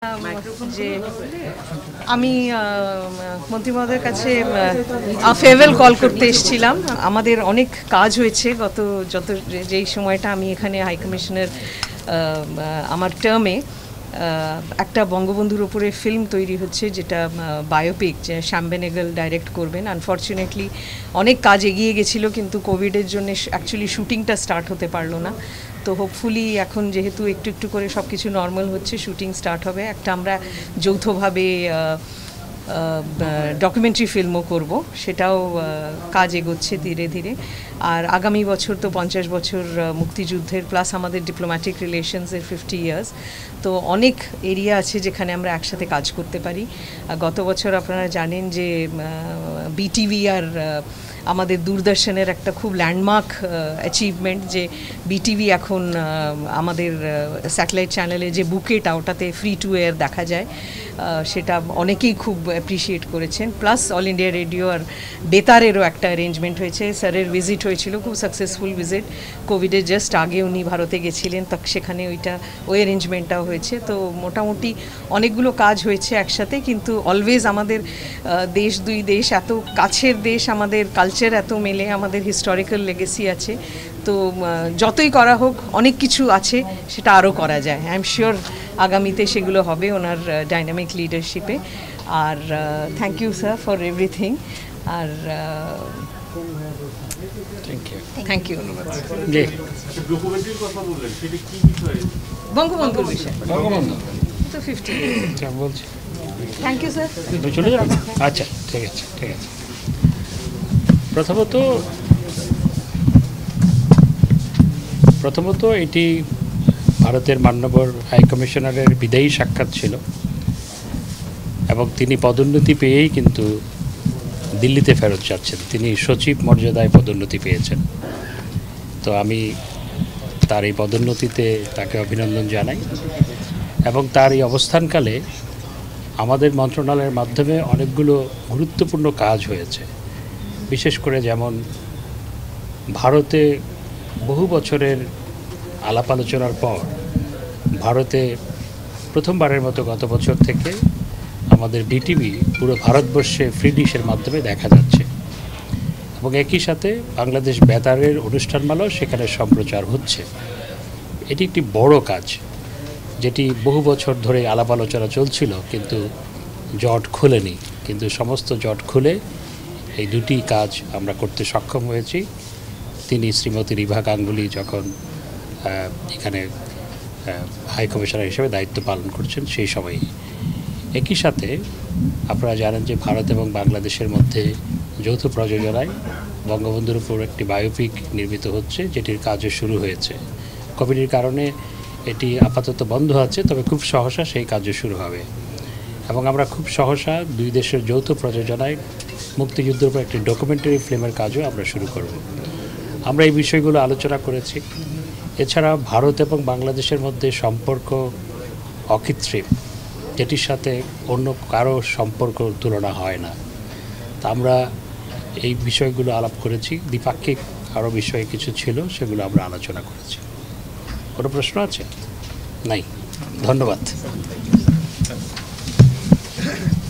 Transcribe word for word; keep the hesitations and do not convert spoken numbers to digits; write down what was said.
যে আমি মন্ত্রী মহোদয়ের কাছে ফেয়ারওয়েল কল করতে এসেছিলাম। আমাদের অনেক কাজ হয়েছে গত যত যেই সময়টা আমি এখানে হাই কমিশনের আমার টার্মে একটা বঙ্গবন্ধুর উপরে ফিল্ম তৈরি হচ্ছে, যেটা বায়োপিক, যে শ্যাম বেনেগল ডাইরেক্ট করবেন। আনফর্চুনেটলি অনেক কাজ এগিয়ে গেছিলো, কিন্তু কোভিডের জন্য অ্যাকচুয়ালি শুটিংটা স্টার্ট হতে পারলো না। তো হোপফুলি এখন যেহেতু একটু একটু করে সব কিছু নর্মাল হচ্ছে, শুটিং স্টার্ট হবে। একটা আমরা যৌথভাবে ডকুমেন্টারি ফিল্মও করব, সেটাও কাজ এগোচ্ছে ধীরে ধীরে। আর আগামী বছর তো পঞ্চাশ বছর মুক্তিযুদ্ধের, প্লাস আমাদের ডিপ্লোম্যাটিক রিলেশনসের ফিফটি ইয়ার্স। তো অনেক এরিয়া আছে যেখানে আমরা একসাথে কাজ করতে পারি। গত বছর আপনারা জানেন যে বিটিভি আর আমাদের দূরদর্শনের একটা খুব ল্যান্ডমার্ক অ্যাচিভমেন্ট, যে বিটিভি এখন আমাদের স্যাটেলাইট চ্যানেলে যে বুকেটা, ওটাতে ফ্রি টু এয়ার দেখা যায়, সেটা অনেকেই খুব অ্যাপ্রিসিয়েট করেছেন। প্লাস অল ইন্ডিয়া রেডিও আর বেতারেরও একটা অ্যারেঞ্জমেন্ট হয়েছে। স্যারের ভিজিট হয়েছিল, খুব সাকসেসফুল ভিজিট। কোভিডের জাস্ট আগে উনি ভারতে গেছিলেন, তা সেখানে ওইটা ওই অ্যারেঞ্জমেন্টটাও হয়েছে। তো মোটামুটি অনেকগুলো কাজ হয়েছে একসাথে। কিন্তু অলওয়েজ আমাদের দেশ, দুই দেশ, এত কাছের দেশ, আমাদের কালচার এত মেলে, আমাদের হিস্টোরিক্যাল লেগেসি আছে। তো যতই করা হোক, অনেক কিছু আছে, সেটা আরও করা যায়। আই এম শিওর আগামীতে সেগুলো হবে ওনার ডাইনামিক লিডারশিপে। আর thank you sir for everything. আর থ্যাংক ইউ। বঙ্গবন্ধুর বিষয় তো ফিফটি বলছি। Thank you sir. চলে যান। আচ্ছা, ঠিক আছে, ঠিক আছে। প্রথমত প্রথমত এটি ভারতের মাননীয় হাই কমিশনারের বিদায়ী সাক্ষাৎ ছিল, এবং তিনি পদোন্নতি পেয়েই কিন্তু দিল্লিতে ফেরত যাচ্ছেন। তিনি সচিব মর্যাদায় পদোন্নতি পেয়েছেন। তো আমি তার এই পদোন্নতিতে তাকে অভিনন্দন জানাই। এবং তার এই অবস্থানকালে আমাদের মন্ত্রণালয়ের মাধ্যমে অনেকগুলো গুরুত্বপূর্ণ কাজ হয়েছে। বিশেষ করে যেমন ভারতে বহু বছরের আলাপ আলোচনার পর ভারতে প্রথমবারের মতো গত বছর থেকে আমাদের বিটিভি পুরো ভারতবর্ষে ফ্রি ডিশের মাধ্যমে দেখা যাচ্ছে, এবং একই সাথে বাংলাদেশ বেতারের অনুষ্ঠানমালাও সেখানে সম্প্রচার হচ্ছে। এটি একটি বড় কাজ, যেটি বহু বছর ধরে আলাপ আলোচনা চলছিল, কিন্তু জট খুলেনি। কিন্তু সমস্ত জট খুলে এই দুটি কাজ আমরা করতে সক্ষম হয়েছি। তিনি শ্রীমতী রিভা গাঙ্গুলি যখন এখানে হাই কমিশনার হিসেবে দায়িত্ব পালন করছেন সেই সময়ই। একই সাথে আপনারা জানেন যে ভারত এবং বাংলাদেশের মধ্যে যৌথ প্রযোজনায় বঙ্গবন্ধুর উপর একটি বায়োপিক নির্মিত হচ্ছে, যেটির কাজও শুরু হয়েছে। কোভিডের কারণে এটি আপাতত বন্ধ আছে, তবে খুব সহসা সেই কাজও শুরু হবে। এবং আমরা খুব সহসা দুই দেশের যৌথ প্রযোজনায় মুক্তিযুদ্ধের উপর একটি ডকুমেন্টারি ফিল্মের কাজও আমরা শুরু করব। আমরা এই বিষয়গুলো আলোচনা করেছি। এছাড়া ভারত এবং বাংলাদেশের মধ্যে সম্পর্ক অকৃত্রিম, যেটির সাথে অন্য কারো সম্পর্ক তুলনা হয় না। তা আমরা এই বিষয়গুলো আলাপ করেছি। দ্বিপাক্ষিক আরও বিষয় কিছু ছিল, সেগুলো আমরা আলোচনা করেছি। কোনো প্রশ্ন আছে? নাই। ধন্যবাদ।